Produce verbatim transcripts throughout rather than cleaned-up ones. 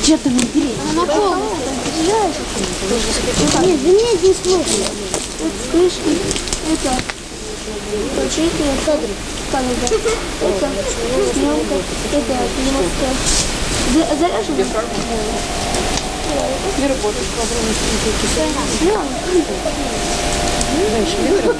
Где-то в деревне. Она на пол. Нет, да нет, здесь сложно. Вот крышки. Это. Прочитываю кадры. Камера. Это. Съемка. Это. Немножко. Заряжено? Не работает. Дальше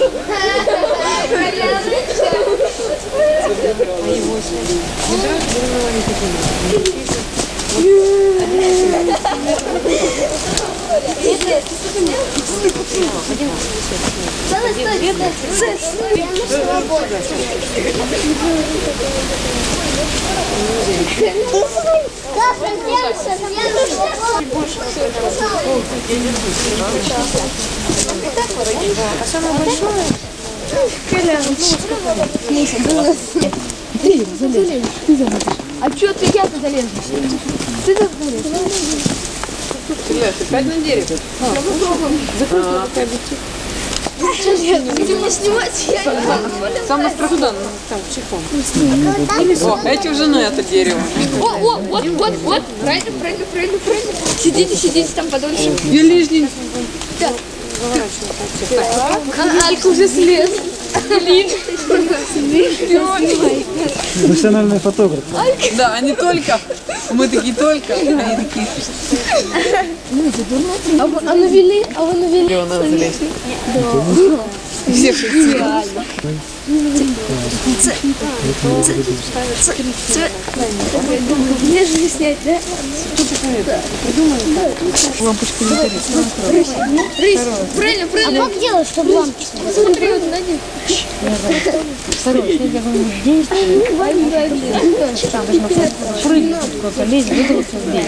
а самое большое? Ты залезешь. Ты залезешь. А что ты я-то залезу? Ты залезешь. Стреляешь опять на дерево? Видимо, снимать я не могу. Самое страшное. Там, чехом. О, эти уже на это дерево. О, о, вот, вот, вот. Правильно, правильно, правильно, правильно. Сидите, сидите там подольше. Я лишний. Да. Алька уже слез. Профессиональный фотограф. Да, они только. Мы такие только. Они такие. А вы а навели? А вы навели? Надо залезть. Да. Все шутили. Мне же не снять, да? Лампочку не горит. Рысь, правильно, правильно. А как делать, чтобы лампочку? Смотри, вот на них. Второй, если я говорю, здесь, там можно прыгнуть, такой полезть, выдался здесь.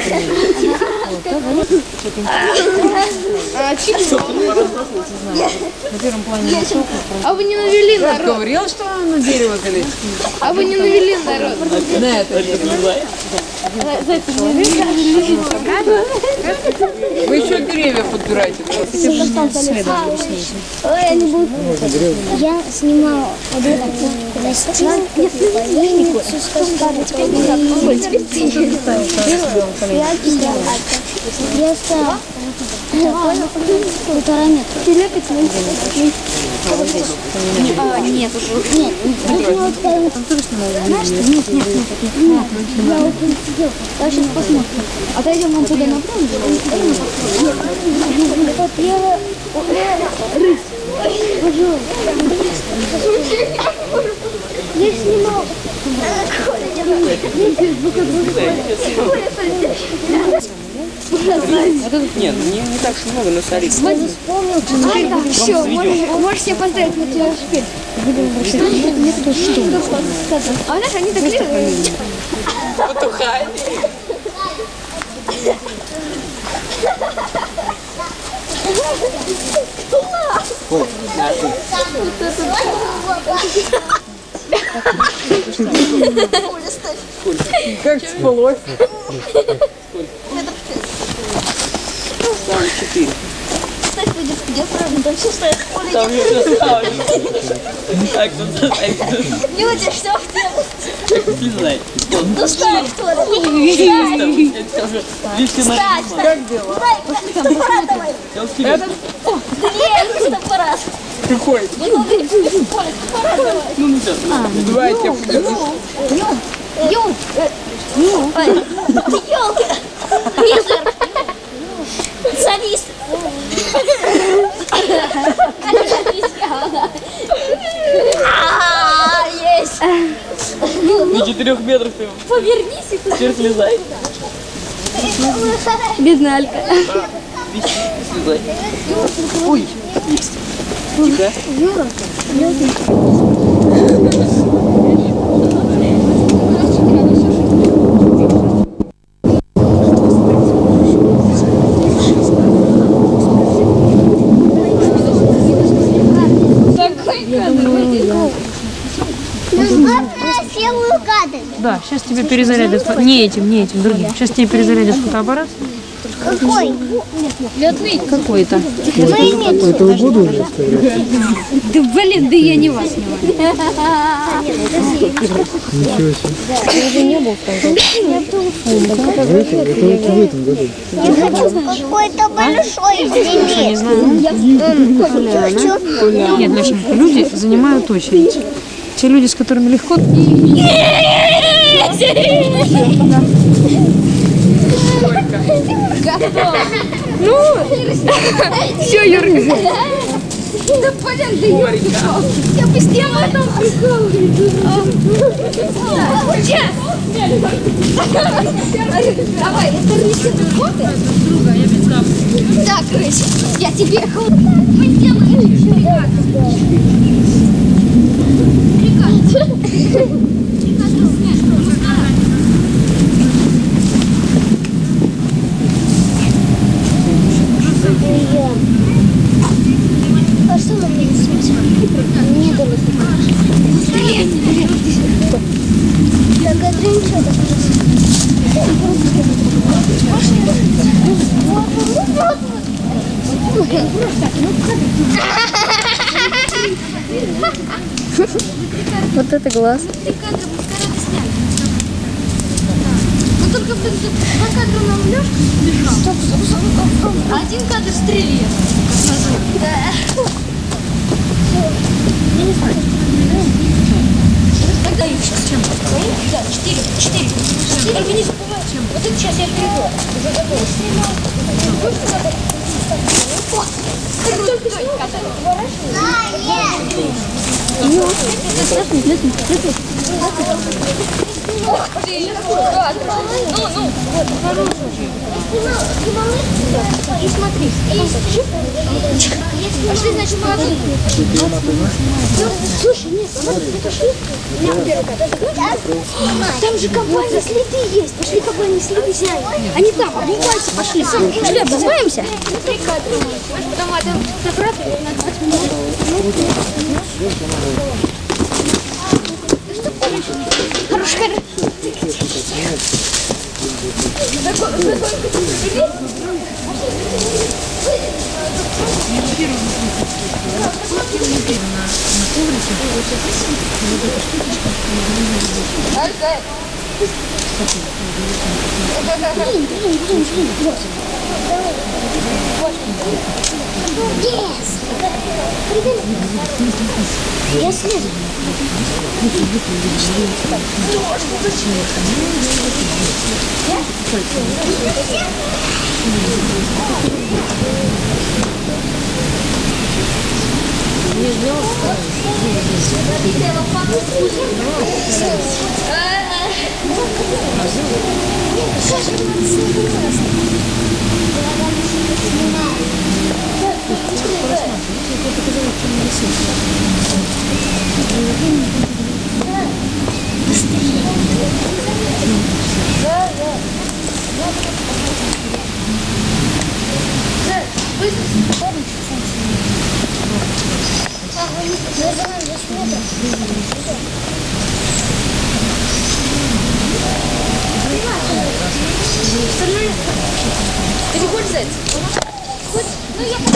А чипсы? На первом плане высокий. А вы не навели Я народ? говорил, что на дерево залезть. А вы не навели народ? На это дерево. Вы еще деревья подбираете. Ой, я не буду. Я снимала вот это пластинку, больницу, я стала полтора метра. Телепить на А, нет, уже. Нет, знаешь, нет, нет, нет. Я вот сидел. Я сейчас посмотрим. Отойдем вон туда направо. Вот я... Рысь. Я снимал. Нет, не, не так уж много, но солид. Вспомнил, все, можешь себе поздравить, мы тебя успели. А знаешь, они так лежат. Потухай. Как спалось? Там четыре. Ставь, где правильно, там все стоят. Там все ставили. Так, Люди, что в не знаю. Ну ставь, что ли? Ставь, Как дела? Этот? Нет, фотоаппарат. Какой? Ну, ну, давай я тебя подержу. Ёлка. Ёлка. Ёлка. Мизер. Солист. Есть. На четырех метрах ты Повернись и теперь слезай. Бедная Алька. Слезай. Ой, есть. Тихо. Юра. Да, сейчас тебе перезарядят, фо- не этим, не этим, другим. Сейчас тебе перезарядят фотоаппарат. Какой? Какой-то. Какой-то году уже, Да блин, да я не вас снимаю. ничего себе. Я уже не был в том году. В этом, это вот в этом году. Я хочу какой-то большой Я не зимний. знаю. Нет, Лешенька, люди занимают очередь. Те люди, с которыми легко... Ну, все, Юрка. Да понятно, да Юрка. Я постепенно там прикалываюсь. Давай, это рыси фото. Так, рысь, я тебе мы сделаем А что нам не смотреть? Не было. Так, а ты ничего Вот это глаз. вот только два кадра нам Лёшка бежал, а один кадр стрельет. Тогда их сейчас чем? Да, четыре, четыре. Только не забывай чем. Вот это сейчас я приду. Уже готово. Крутой кадр. Ну, ну. И смотри. Пошли, значит, молодцы. Слушай, нет, смотри, пошли. Там же кабани следы есть. Пошли кабани следы взяли. Они там, обнимаются, пошли. Пошли, обнимаемся. Потом один фотографию на двадцать минут. Хороший кадр. Блин, блин, блин, блин. Вот. Yes. Я слежу. Ты не хочешь взять? Хоть, ну я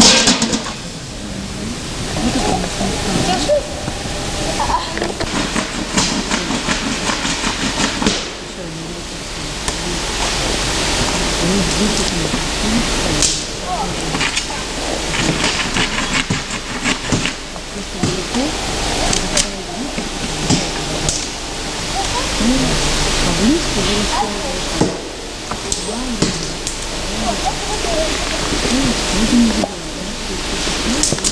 Thank you.